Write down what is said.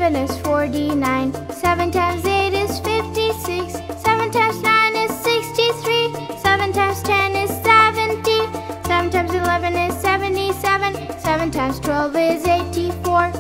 7 is 49. 7 times 8 is 56. 7 times 9 is 63. 7 times 10 is 70. 7 times 11 is 77. 7 times 12 is 84.